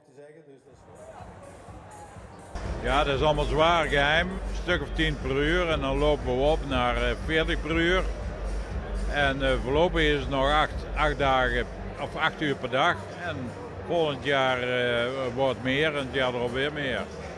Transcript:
te zeggen. Dus dat is... Ja, dat is allemaal zwaar geheim. Een stuk of 10 per uur en dan lopen we op naar 40 per uur. En voorlopig is het nog 8 uur per dag. En volgend jaar wordt het meer en het jaar erop weer meer.